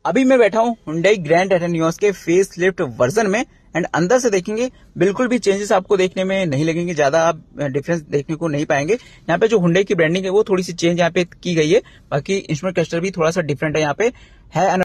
अभी मैं बैठा हूँ Hyundai ग्रैंड टाइटन नियोस के फेस लिफ्ट वर्जन में एंड अंदर से देखेंगे बिल्कुल भी चेंजेस आपको देखने में नहीं लगेंगे, ज्यादा आप डिफरेंस देखने को नहीं पाएंगे। यहाँ पे जो Hyundai की ब्रांडिंग है वो थोड़ी सी चेंज यहाँ पे की गई है, बाकी इंस्ट्रूमेंट क्लस्टर भी थोड़ा सा डिफरेंट है यहाँ पे है।